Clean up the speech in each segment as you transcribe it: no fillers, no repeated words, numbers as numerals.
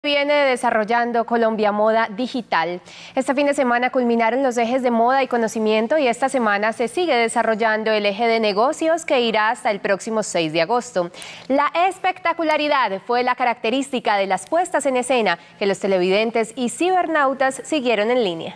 Viene desarrollando Colombia Moda Digital. Este fin de semana culminaron los ejes de moda y conocimiento y esta semana se sigue desarrollando el eje de negocios que irá hasta el próximo 6 de agosto. La espectacularidad fue la característica de las puestas en escena que los televidentes y cibernautas siguieron en línea.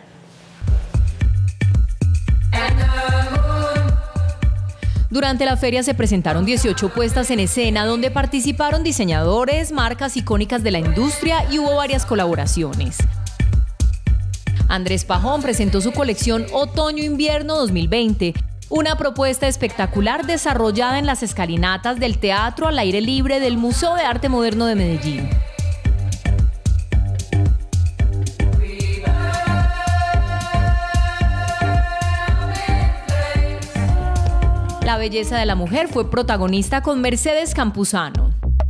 Durante la feria se presentaron 18 puestas en escena donde participaron diseñadores, marcas icónicas de la industria y hubo varias colaboraciones. Andrés Pajón presentó su colección Otoño-Invierno 2020, una propuesta espectacular desarrollada en las escalinatas del Teatro al Aire Libre del Museo de Arte Moderno de Medellín. La belleza de la mujer fue protagonista con Mercedes Campuzano.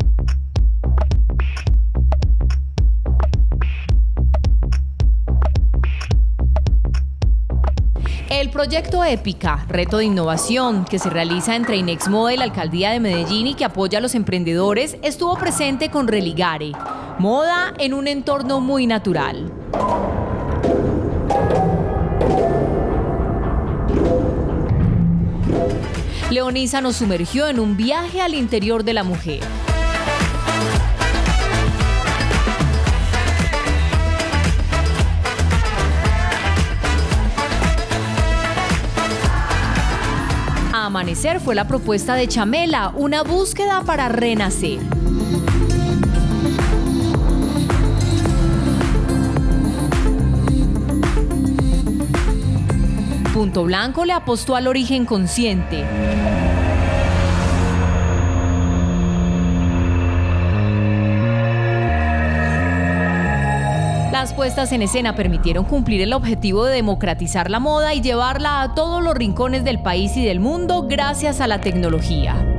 El proyecto Épica, reto de innovación, que se realiza entre Inex Moda y la Alcaldía de Medellín y que apoya a los emprendedores, estuvo presente con Religare, moda en un entorno muy natural. Leonisa nos sumergió en un viaje al interior de la mujer. Amanecer fue la propuesta de Chamela, una búsqueda para renacer. Punto Blanco le apostó al origen consciente. Las puestas en escena permitieron cumplir el objetivo de democratizar la moda y llevarla a todos los rincones del país y del mundo gracias a la tecnología.